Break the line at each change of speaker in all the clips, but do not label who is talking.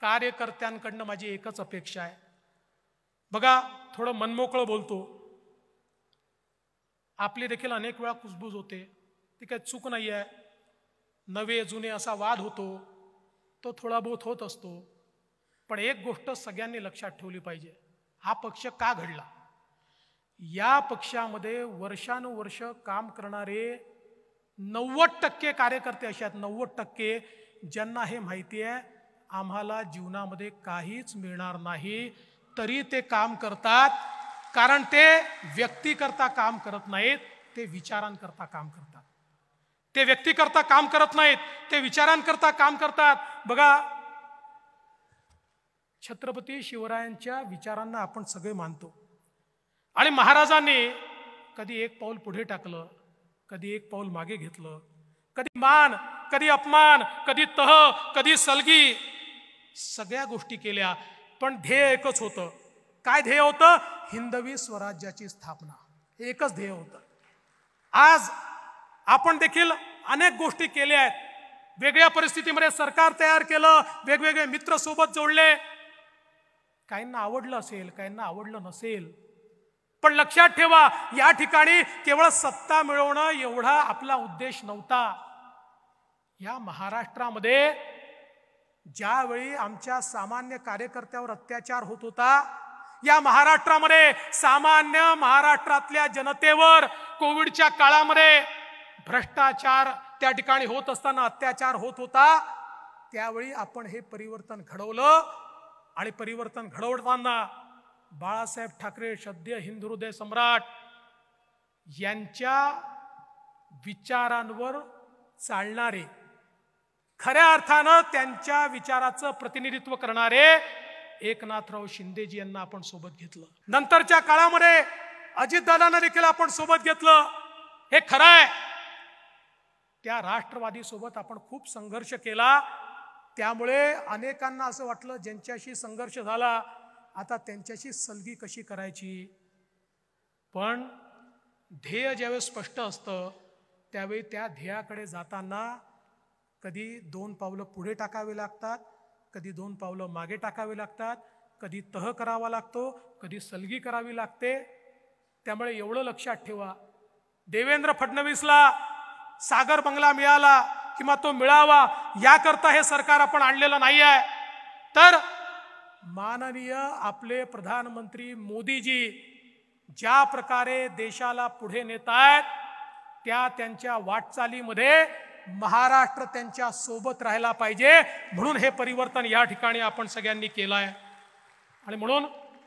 कार्यकर्त्यांकडनं माझी एकच अपेक्षा आहे, बघा थोडं मनमोकळं बोलतो, आपली देखील अनेक वेळा कुजबूज होते, ती काही चूक नाही आहे, नवे जुने असा वाद होतो, तो थोडा बहुत होत असतो, पण एक गोष्ट सगळ्यांनी लक्षात ठेवली पाहिजे, हा पक्ष का घडला? या पक्षामध्ये वर्षानुवर्ष काम करणारे 90% कार्यकर्ते असे आहेत, 90% ज्यांना हे माहिती आहे आम्हाला जीवनामध्ये काहीच मिळणार नाही, तरी ते काम करतात, कारण ते व्यक्तीकरता काम करत नाहीत, ते विचारांकरता काम करतात, ते व्यक्तीकरता काम करत नाहीत, ते विचारांकरता काम करतात. बघा, छत्रपती शिवरायांच्या विचारांना आपण सगळे मानतो आणि महाराजांनी कधी एक पाऊल पुढे टाकलं, कधी एक पाऊल मागे घेतलं, कधी मान, कधी अपमान, कधी तह, कधी सलगी, सगळ्या गोष्टी केल्या, पण ध्येय एकच होतं. काय ध्येय होतं? हिंदवी स्वराज्याची स्थापना, एकच ध्येय होतं. आज आपण देखील अनेक गोष्टी केल्या आहेत, वेगळ्या परिस्थितीमध्ये सरकार तयार केलं, वेगवेगळे मित्र सोबत जोडले, काहींना आवडलं असेल, काहींना आवडलं नसेल, पण लक्षात ठेवा या ठिकाणी केवळ सत्ता मिळवणं एवढा आपला उद्देश नव्हता. या महाराष्ट्रामध्ये ज्यावेळी आमच्या सामान्य कार्यकर्त्यावर अत्याचार होत होता, या महाराष्ट्रामध्ये सामान्य महाराष्ट्रातल्या जनतेवर कोविडच्या काळामध्ये भ्रष्टाचार त्या ठिकाणी होत असताना अत्याचार होत होता, त्यावेळी आपण हे परिवर्तन घडवलं आणि परिवर्तन घडवताना बाळासाहेब ठाकरे सद्य हिंदुहृदय सम्राट यांच्या विचारांवर चालणारे, खऱ्या अर्थानं त्यांच्या विचाराचं प्रतिनिधित्व करणारे एकनाथराव शिंदेजी यांना आपण सोबत घेतलं. नंतरच्या काळामध्ये अजितदादांना देखील आपण सोबत घेतलं. हे खरं आहे, त्या राष्ट्रवादी सोबत आपण खूप संघर्ष केला, त्यामुळे अनेकांना असं वाटलं ज्यांच्याशी संघर्ष झाला आता त्यांच्याशी सलगी कशी करायची. पण ध्येय ज्यावेळेस स्पष्ट असतं त्यावेळी त्या ध्येयाकडे जाताना कधी 2 पावलं पुढे टाकावे लागतात, कधी 2 पावलं मागे टाकावे लागतात, कधी तह करावा लागतो, कधी सलगी करावी लागते. त्यामुळे एवढं लक्षात ठेवा, देवेंद्र फडणवीसला सागर बंगला मिळाला किंवा तो मिळावा याकरता हे सरकार आपण आणलेलं नाही आहे, तर माननीय आपले प्रधानमंत्री मोदीजी ज्या प्रकारे देशाला पुढे नेत आहेत त्या त्यांच्या वाटचालीमध्ये महाराष्ट्र त्यांच्या सोबत राहायला पाहिजे, म्हणून हे परिवर्तन या ठिकाणी आपण सगळ्यांनी केलं आहे. आणि म्हणून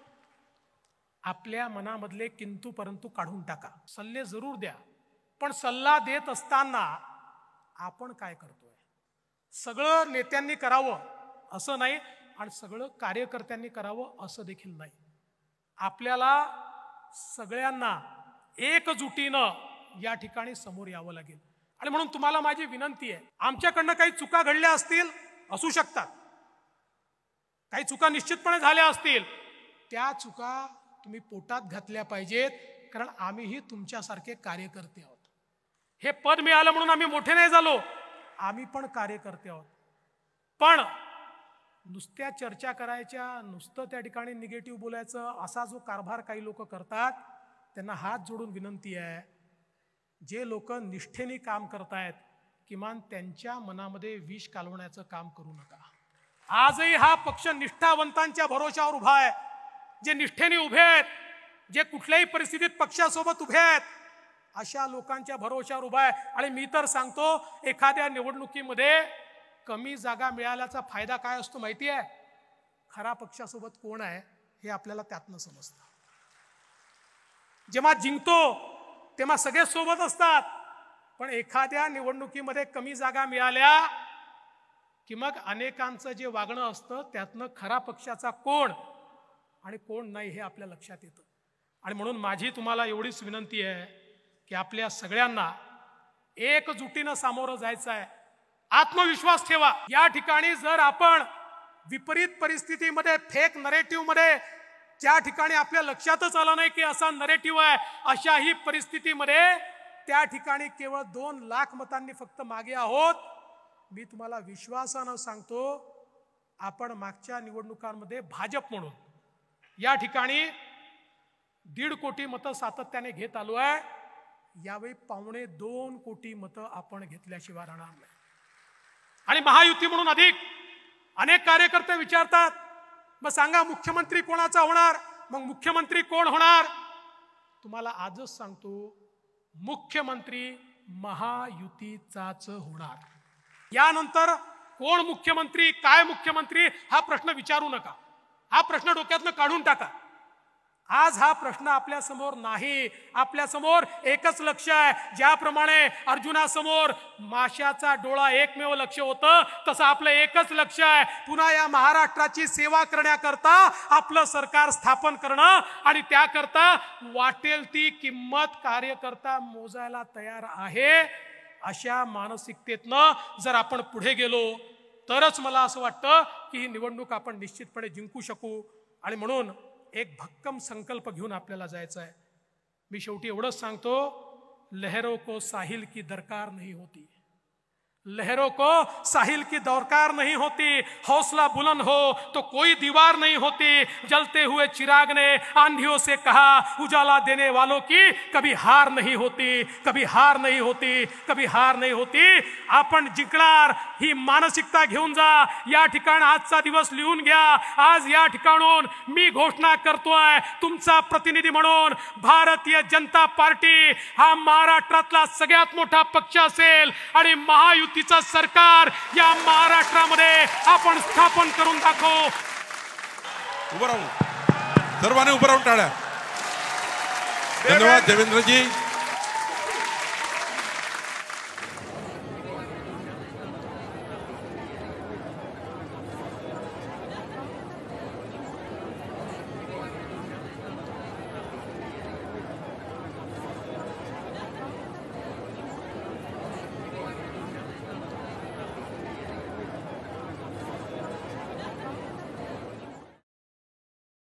आपल्या मनामधले किंतु परंतु काढून टाका, सल्ले जरूर द्या, पण सल्ला देत असताना आपण काय करतोय? सगळं नेत्यांनी करावं असं नाही आणि सगळं कार्यकर्त्यांनी करावं असं देखील नाही. आपल्याला सगळ्यांना एकजुटीनं या ठिकाणी समोर यावं लागेल. आणि म्हणून तुम्हाला माझी विनंती आहे, आमच्याकडनं काही चुका घडल्या असतील, असू शकतात, काही चुका निश्चितपणे झाल्या असतील, त्या चुका तुम्ही पोटात घातल्या पाहिजेत, कारण आम्हीही तुमच्यासारखे कार्यकर्ते आहोत. हे पद मिळालं म्हणून आम्ही मोठे नाही झालो, आम्ही पण कार्यकर्ते आहोत. पण नुसत्या चर्चा करायच्या, नुसतं त्या ठिकाणी निगेटिव्ह बोलायचं, असा जो कारभार काही लोक करतात त्यांना हात जोडून विनंती आहे, जे लोक निष्ठेने काम करतायत किमान त्यांच्या मनामध्ये विष कालवण्याचं काम करू नका. आजही हा पक्ष निष्ठावंतांच्या भरोशावर उभा आहे, जे निष्ठेने उभे आहेत, जे कुठल्याही परिस्थितीत पक्षासोबत उभे आहेत, अशा लोकांच्या भरोशावर उभा आहे. आणि मी तर सांगतो, एखाद्या निवडणुकीमध्ये कमी जागा मिळाल्याचा फायदा काय असतो माहिती आहे? खरा पक्षासोबत कोण आहे हे आपल्याला त्यातनं समजतं. जेव्हा जिंकतो तेव्हा सगळे सोबत असतात, पण एखाद्या निवडणुकीमध्ये कमी जागा मिळाल्या की मग अनेकांचं जे वागणं असतं त्यातनं खरा पक्षाचा कोण आणि कोण नाही हे आपल्या लक्षात येतं. आणि म्हणून माझी तुम्हाला एवढीच विनंती आहे की आपल्या सगळ्यांना एकजुटीनं सामोरं जायचं आहे. आत्मविश्वास ठेवा. या ठिकाणी जर आपण विपरीत परिस्थितीमध्ये, फेक नरेटिव्ह मध्ये, ज्या ठिकाणी आपल्या लक्षातच आलं नाही की असा नरेटिव्ह आहे, अशाही परिस्थितीमध्ये त्या ठिकाणी केवळ 2 लाख मतांनी फक्त मागे आहोत, मी तुम्हाला विश्वासानं सांगतो आपण मागच्या निवडणुकांमध्ये भाजप म्हणून या ठिकाणी 1.5 कोटी मतं सातत्याने घेत आलो आहे. यावेळी 1.25 कोटी मतं आपण घेतल्याशिवाय राहणार नाही. आणि महायुती म्हणून अनेक कार्यकर्ते विचारतात, मग सांगा मुख्यमंत्री कोणाचा होणार, मग मुख्यमंत्री कोण होणार. तुम्हाला आजच सांगतो, मुख्यमंत्री महायुतीचाच होणार. यानंतर कोण मुख्यमंत्री, काय मुख्यमंत्री हा प्रश्न विचारू नका. हा प्रश्न डोक्यातनं काढून टाका. आज हा प्रश्न आपल्या समोर नाही. आपल्या समोर एकच लक्ष्य आहे. ज्याप्रमाणे अर्जुनासमोर माशाचा डोळा एकमेव लक्ष्य होतं, तसं आपलं एकच लक्ष्य आहे, पुन्हा या महाराष्ट्राची सेवा करण्याकरता आपलं सरकार स्थापन करणं. आणि त्याकरता वाटेल ती किंमत कार्यकर्ता मोजायला तयार आहे. अशा मानसिकतेतनं जर आपण पुढे गेलो तरच मला असं वाटतं की ही निवडणूक आपण निश्चितपणे जिंकू शकू. आणि म्हणून एक भक्कम संकल्प घेऊन आपल्याला जायचं आहे. मी शेवटी एवढंच सांगतो, लहरों को साहिल की दरकार नहीं होती, लहरों को साहिल की दरकार नहीं होती. हौसला बुलंद हो तो कोई दीवार नहीं होती. जलते हुए चिराग ने आंधियों से कहा, उजाला देने वालों की कभी हार नहीं होती, कभी हार नहीं होती, कभी हार नहीं होती. आपण जिंकणार ही मानसिकता घेऊन जा. या ठिकाणी आजचा दिवस लिहून घ्या. आज या ठिकाणून मी घोषणा करतोय, तुमचा प्रतिनिधी म्हणून भारतीय जनता पार्टी हा महाराष्ट्रातला सगळ्यात मोठा पक्ष असेल आणि महायुतीचं सरकार या महाराष्ट्रामध्ये आपण स्थापन करून दाखवू.
उभं राहून सर्वांनी उभं राहून टाळ्या. धन्यवाद देवेंद्रजी.